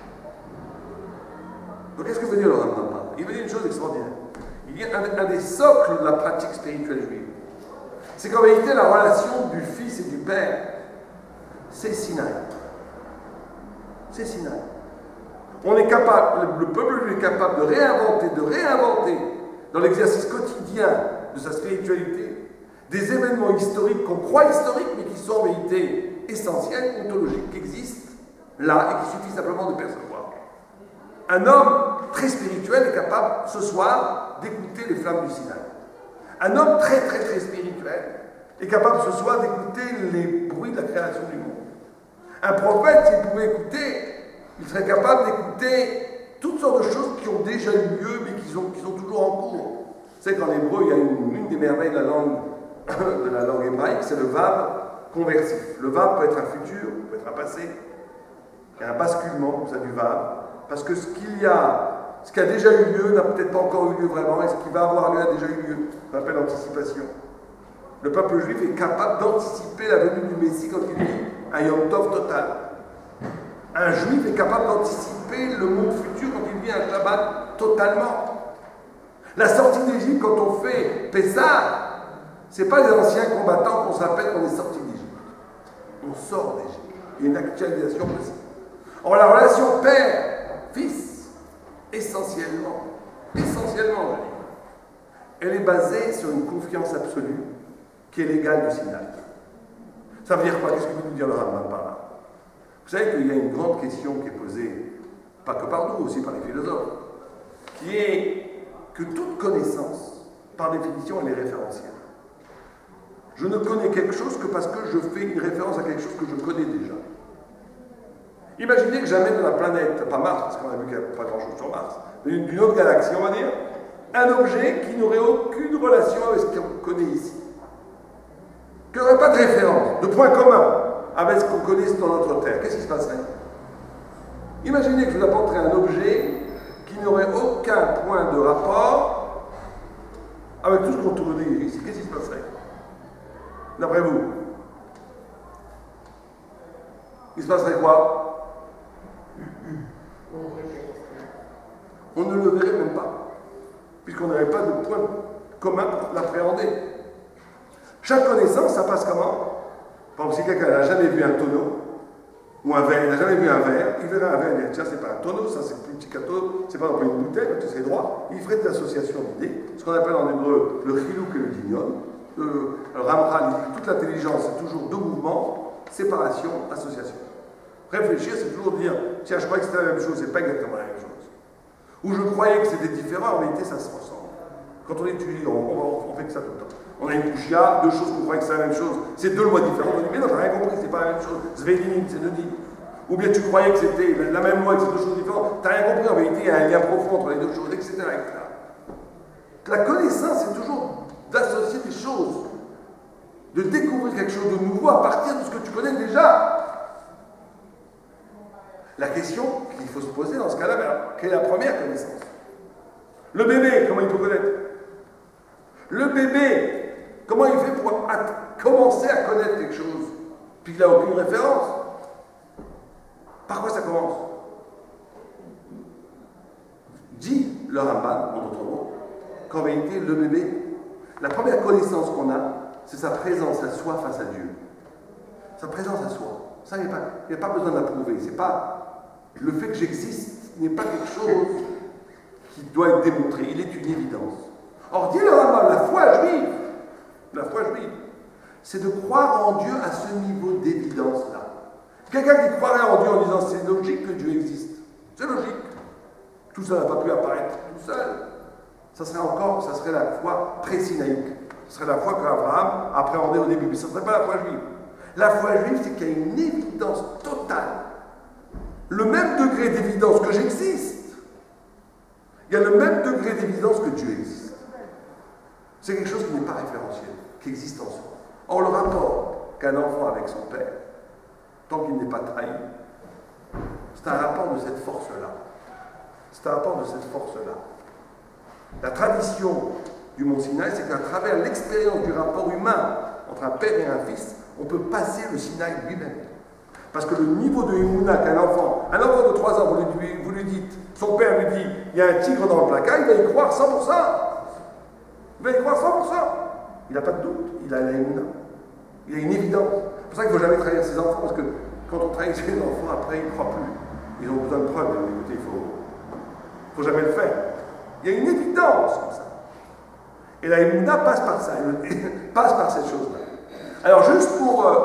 Donc, qu'est-ce que veut dire le Rambam? Il veut dire une chose extraordinaire. Il dit, un, un des socles de la pratique spirituelle juive, c'est qu'en réalité, la relation du fils et du père, c'est Sinaï. C'est Sinaï. On est capable, le peuple juif est capable de réinventer, de réinventer dans l'exercice quotidien de sa spiritualité des événements historiques qu'on croit historiques mais qui sont en vérité essentiels, ontologiques, qui existent là et qu'il suffit simplement de percevoir. Un homme très spirituel est capable ce soir d'écouter les flammes du Sinaï. Un homme très très très spirituel est capable ce soir d'écouter les bruits de la création du monde. Un prophète, s'il pouvait écouter, il serait capable d'écouter toutes sortes de choses qui ont déjà eu lieu, mais qui sont, qui sont toujours en cours. C'est qu'en hébreu, il y a une, une des merveilles de la langue, de la langue hébraïque, c'est le vav conversif. Le vav peut être un futur, peut être un passé. Il y a un basculement, comme ça, du vav. Parce que ce qu'il y a Ce qui a déjà eu lieu n'a peut-être pas encore eu lieu vraiment, et ce qui va avoir lieu a déjà eu lieu. On appelle l'anticipation. Le peuple juif est capable d'anticiper la venue du Messie quand il vit un Yom Tov total. Un juif est capable d'anticiper le monde futur quand il vit un Shabbat totalement. La sortie d'Égypte, quand on fait Pessah, ce n'est pas les anciens combattants qu'on s'appelle qu'on est sorti d'Égypte. On sort d'Égypte. Il y a une actualisation possible. Or, la relation père-fils, essentiellement, essentiellement, je dis, elle est basée sur une confiance absolue qui est l'égale du Sinaï. Ça veut dire quoi? Qu'est-ce que veut nous dire le Rambam par là? Vous savez qu'il y a une grande question qui est posée, pas que par nous, aussi par les philosophes, qui est que toute connaissance, par définition, elle est référentielle. Je ne connais quelque chose que parce que je fais une référence à quelque chose que je connais déjà. Imaginez que j'amène de la planète, pas Mars, parce qu'on a vu qu'il n'y a pas grand-chose sur Mars, mais d'une autre galaxie, on va dire, un objet qui n'aurait aucune relation avec ce qu'on connaît ici. Qui n'aurait pas de référence, de point commun avec ce qu'on connaît dans notre Terre. Qu'est-ce qui se passerait? Imaginez que je vous apporterais un objet qui n'aurait aucun point de rapport avec tout ce qu'on connaît ici. Qu'est-ce qui se passerait? D'après vous? Il se passerait quoi? On ne le verrait même pas, puisqu'on n'aurait pas de point commun pour l'appréhender. Chaque connaissance, ça passe comment? Par exemple, si quelqu'un n'a jamais vu un tonneau, ou un verre, il n'a jamais vu un verre, il verrait un verre, il dirait, tiens, c'est pas un tonneau, ça c'est plus petit qu'un tonneau, c'est pas dans une bouteille, tu serais droit, il ferait des associations d'idées, ce qu'on appelle en hébreu le chilouk et le dimion. Le Ramchal, il dit que toute l'intelligence, c'est toujours deux mouvements, séparation, association. Réfléchir, c'est toujours dire, tiens, je croyais que c'était la même chose, c'est pas exactement la même chose. Ou je croyais que c'était différent, en réalité, ça se ressemble. Quand on étudie, on, on, on fait que ça tout le temps. On a une couchia, deux choses qu'on croyait que c'est la même chose, c'est deux lois différentes. On dit, mais non, t'as rien compris, c'est pas la même chose. Zvedinin, c'est Nodi. Ou bien tu croyais que c'était la même loi, que c'est deux choses différentes. T'as rien compris, en vérité, il y a un lien profond entre les deux choses, et cetera, et cetera. La connaissance, c'est toujours d'associer des choses, de découvrir quelque chose de nouveau à partir de ce que tu connais déjà. La question qu'il faut se poser dans ce cas-là, quelle est la première connaissance? Le bébé, comment il peut connaître? Le bébé, comment il fait pour commencer à connaître quelque chose, puis qu'il n'a aucune référence? Par quoi ça commence? Dit le Rambam, en d'autres mots, qu'en vérité, le bébé, la première connaissance qu'on a, c'est sa présence à soi face à Dieu. Sa présence à soi. Ça, il n'y a, a pas besoin d'approuver. C'est pas le fait que j'existe n'est pas quelque chose qui doit être démontré. Il est une évidence. Or, dit le Rambam, la foi juive, la foi juive, c'est de croire en Dieu à ce niveau d'évidence-là. Quelqu'un qui croirait en Dieu en disant c'est logique que Dieu existe. C'est logique. Tout ça n'a pas pu apparaître tout seul. Ça serait encore, ça serait la foi pré-sinaïque. Ce serait la foi qu'Abraham appréhendait au début. Mais ce ne serait pas la foi juive. La foi juive, c'est qu'il y a une évidence totale. Le même degré d'évidence que j'existe. Il y a le même degré d'évidence que Dieu existe. C'est quelque chose qui n'est pas référentiel, qui existe en soi. Or, le rapport qu'un enfant avec son père, tant qu'il n'est pas trahi, c'est un rapport de cette force-là. C'est un rapport de cette force-là. La tradition du Mont Sinaï, c'est qu'à travers l'expérience du rapport humain entre un père et un fils, on peut passer le Sinaï lui-même. Parce que le niveau de Emouna qu'un enfant, un enfant de trois ans, vous lui, vous lui dites, son père lui dit, il y a un tigre dans le placard, il va y croire cent pour cent. Il va y croire cent pour cent. Il n'a pas de doute, il a la Emouna. Il a une évidence. C'est pour ça qu'il ne faut jamais trahir ses enfants, parce que quand on trahit ses enfants, après, ils ne croient plus. Ils ont besoin de preuves. Écoutez, il ne faut, faut jamais le faire. Il y a une évidence comme ça. Et la Emouna passe par ça, elle passe par cette chose-là. Alors, juste pour... Euh,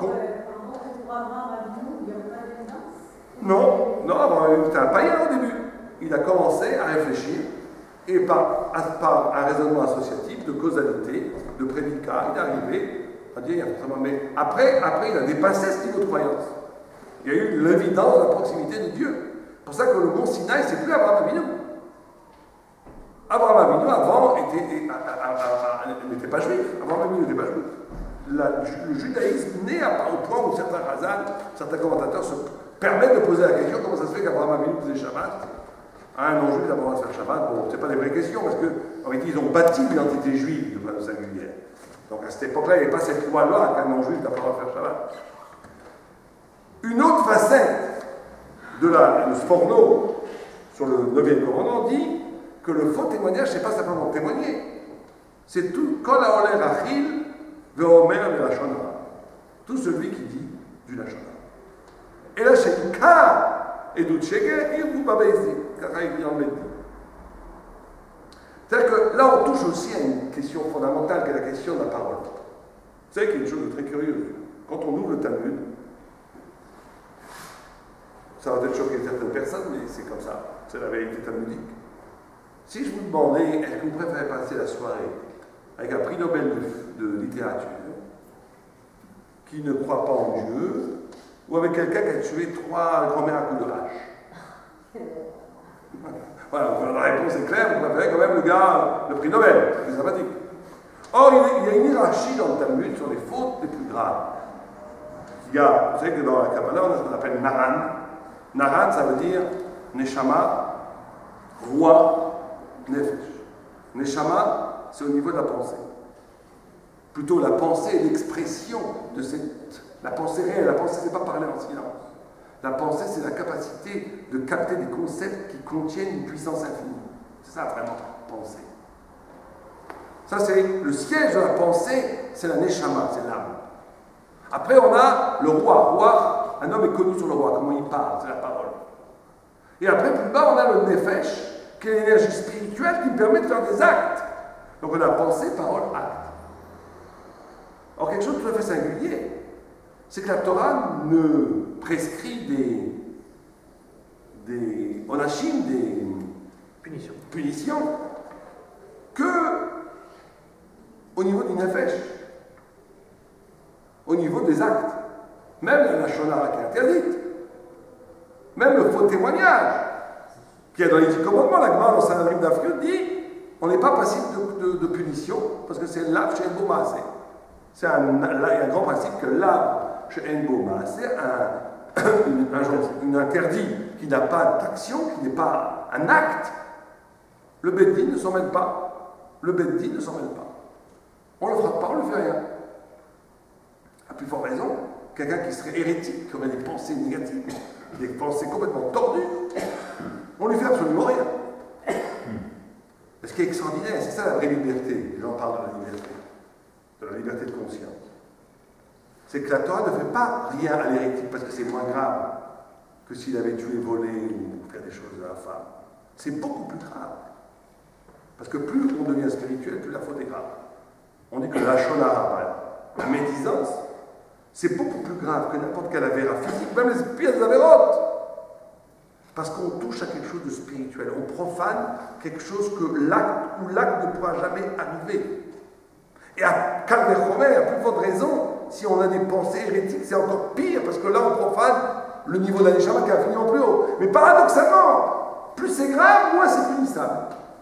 Non, non, c'était un païen au début. Il a commencé à réfléchir et par, par un raisonnement associatif, de causalité, de prédicat, il est arrivé à dire, mais après, après, il a dépassé ce niveau de croyance. Il y a eu l'évidence de la proximité de Dieu. C'est pour ça que le mont Sinaï, c'est plus Abraham Avinu. Abraham Avinu, avant, n'était pas juif. Abraham Avinu n'était pas juif. La, le judaïsme naît au point où certains razals, certains commentateurs se permettent de poser la question comment ça se fait qu'Abraham Avinu faisait Shabbat Un non-juif n'a pas le droit de faire Shabbat. Bon, c'est pas des vraies questions, parce qu'en réalité, ils ont bâti l'identité juive de façon singulière. Donc à cette époque-là, il n'y avait pas cette loi-là qu'un non-juif n'a pas le droit de faire Shabbat. Une autre facette de, la, de ce porno sur le neuvième commandement dit que le faux témoignage, c'est pas simplement témoigner. C'est tout. Kol haoler achil ve'omer lashon hara. Tout celui qui dit du lashon hara. Et là, c'est ka edut sheker irvu babeizim. C'est-à-dire que là, on touche aussi à une question fondamentale qui est la question de la parole. Vous savez qu'il y a une chose de très curieuse. Quand on ouvre le Talmud, ça va peut-être choquer certaines personnes, mais c'est comme ça. C'est la vérité talmudique. Si je vous demandais, est-ce que vous préférez passer la soirée avec un prix Nobel de, de littérature qui ne croit pas en Dieu, ou avec quelqu'un qui a tué trois grand-mères à coups de hache? Voilà, la réponse est claire, vous préférez quand même le gars, le prix Nobel, c'est plus sympathique. Or, il y a une hiérarchie dans le Talmud sur les fautes les plus graves. Il y a, vous savez que dans la Kabbalah, on a ce qu'on appelle Naran. Naran, ça veut dire Neshama, roi, Nefesh. Neshama, c'est au niveau de la pensée. Plutôt la pensée et l'expression de cette... La pensée réelle, la pensée, c'est pas parler en silence. La pensée, c'est la capacité de capter des concepts qui contiennent une puissance infinie. C'est ça, vraiment, penser. Ça, c'est le siège de la pensée, c'est la Neshama, c'est l'âme. Après, on a le roi. Roi, un homme est connu sur le roi, comment il parle, c'est la parole. Et après, plus bas, on a le Nefesh, qui est l'énergie spirituelle qui permet de faire des actes. Donc on a pensée, parole, acte. Or, quelque chose de tout à fait singulier, c'est que la Torah ne prescrit des, des onachim, des punitions, punitions que au niveau du nefesh, au niveau des actes. Même la shonara qui est interdite, même le faux témoignage, qui est dans les dix commandements, la Gemara dans Sanhedrin d'Afrique dit on n'est pas passible de, de, de punition, parce que c'est l'ab chez Enboma. C'est un, un grand principe que l'ab chez Enboma, c'est un, un, un interdit qui n'a pas d'action, qui n'est pas un acte. Le Beddin ne s'en mêle pas. Le Beddin ne s'en mêle pas. On ne le frappe pas, on ne le fait rien. À plus forte raison, quelqu'un qui serait hérétique, qui aurait des pensées négatives, des pensées complètement tordues, on ne lui fait absolument rien. Ce qui est extraordinaire, c'est ça la vraie liberté. Les gens parlent de la liberté, de la liberté de conscience. C'est que la Torah ne fait pas rien à l'hérétique parce que c'est moins grave que s'il avait tué, volé ou fait des choses à la femme. C'est beaucoup plus grave. Parce que plus on devient spirituel, plus la faute est grave. On dit que la shonara, la médisance, c'est beaucoup plus grave que n'importe quelle avéra physique, même les pires avérotes. Parce qu'on touche à quelque chose de spirituel. On profane quelque chose que l'acte ou l'acte ne pourra jamais arriver. Et à Calvé-Romer, à plus forte raison, si on a des pensées hérétiques, c'est encore pire, parce que là, on profane le niveau d'Aneshama qui a fini en plus haut. Mais paradoxalement, plus c'est grave, moins c'est punissable.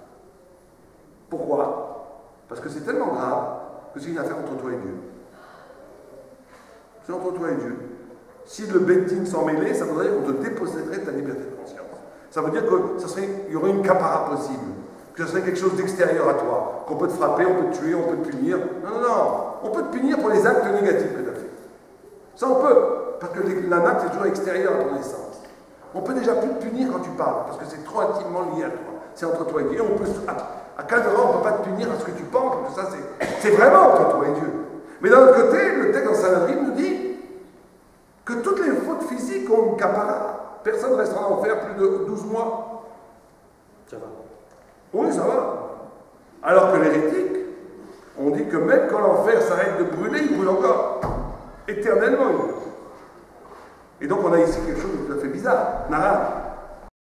Pourquoi? Parce que c'est tellement grave que c'est une affaire entre toi et Dieu. C'est entre toi et Dieu. Si le Beddin s'en mêlait, ça voudrait dire qu'on te déposséderait de ta liberté de conscience. Ça veut dire qu'il y aurait une capara possible, que ce serait quelque chose d'extérieur à toi, qu'on peut te frapper, on peut te tuer, on peut te punir. Non, non, non. On peut te punir pour les actes négatifs que tu as fait. Ça, on peut, parce que l'un acte est toujours extérieur à ton essence. On peut déjà plus te punir quand tu parles, parce que c'est trop intimement lié à toi. C'est entre toi et Dieu. On peut, à, à quinze ans, on ne peut pas te punir à ce que tu penses, parce que ça, c'est vraiment entre toi et Dieu. Mais d'un autre côté, le texte dans Sanhedrin nous dit que toutes les fautes physiques ont une capara. Personne ne restera en enfer plus de douze mois. Ça va. Oui, ça va. Alors que l'hérétique, on dit que même quand l'enfer s'arrête de brûler, il brûle encore. Éternellement, il brûle. Et donc on a ici quelque chose de tout à fait bizarre. Nara.